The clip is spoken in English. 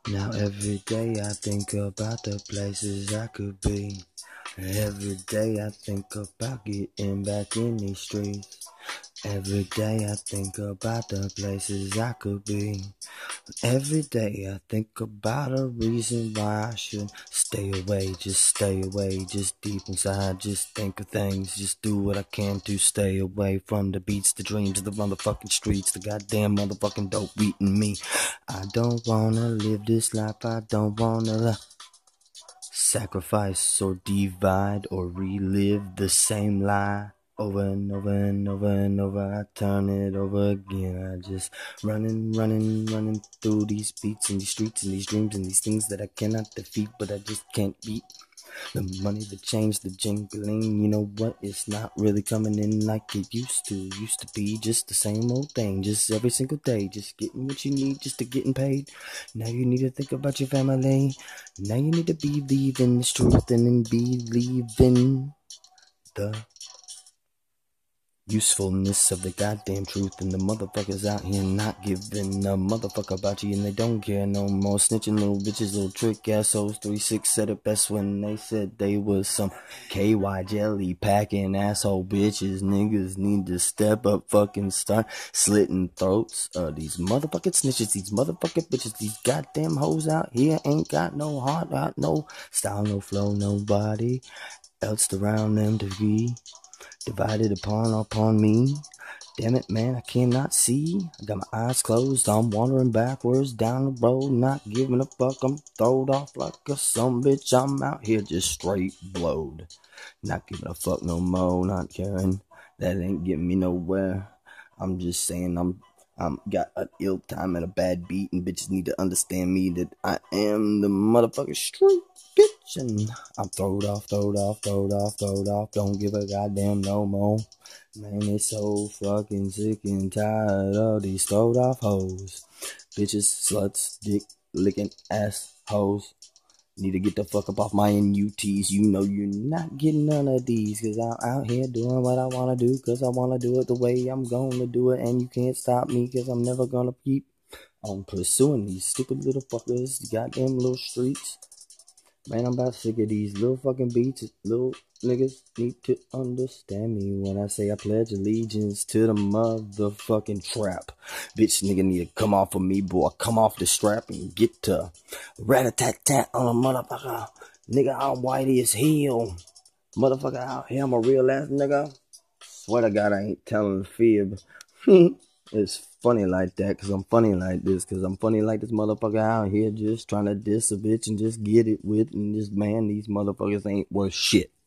Now every day I think about the places I could be. Every day I think about getting back in these streets. Every day I think about the places I could be. Every day I think about a reason why I should stay away, just deep inside, just think of things, just do what I can to stay away from the beats, the dreams, the motherfucking streets, the goddamn motherfucking dope eating me. I don't wanna live this life, I don't wanna sacrifice or divide or relive the same lie. Over and over and over and over, I turn it over again. I just running through these beats and these streets and these dreams and these things that I cannot defeat, but I just can't beat. The money, the change, the jingling, you know what? It's not really coming in like it used to. Used to be just the same old thing, just every single day, just getting what you need, just to getting paid. Now you need to think about your family. Now you need to believe in this truth and then believe in the usefulness of the goddamn truth, and the motherfuckers out here not giving a motherfucker about you, and they don't care no more. Snitching little bitches, little trick assholes. 3-6 said it best when they said they was some KY jelly packing asshole bitches. Niggas need to step up, fucking start slitting throats. These motherfucking snitches, these motherfucking bitches, these goddamn hoes out here ain't got no heart, got no style, no flow, nobody else around them to be divided upon me. Damn it, man, I cannot see. I got my eyes closed. I'm wandering backwards down the road, not giving a fuck. I'm throwed off like a some bitch. I'm out here just straight blowed, not giving a fuck no more, not caring. That ain't getting me nowhere. I'm just saying I'm got an ill time and a bad beat, and bitches need to understand me that I am the motherfucking street bitch, and I'm throwed off. Don't give a goddamn no more. Man, it's so fucking sick and tired of these throwed off hoes. Bitches, sluts, dick licking ass hoes. Need to get the fuck up off my NUTs. You know you're not getting none of these, cause I'm out here doing what I wanna do, cause I wanna do it the way I'm gonna do it, and you can't stop me, cause I'm never gonna keep on pursuing these stupid little fuckers, the goddamn little streets. Man, I'm about sick of these little fucking beats. Little niggas need to understand me when I say I pledge allegiance to the motherfucking trap. Bitch, nigga need to come off of me, boy. Come off the strap and get to rat-a-tat-tat on a motherfucker. Nigga, I'm whitey as hell. Motherfucker out here, I'm a real ass nigga. Swear to God, I ain't telling the fib. It's funny like that, cause I'm funny like this, cause I'm funny like this motherfucker out here just trying to diss a bitch and just get it with, and just, man, these motherfuckers ain't worth shit.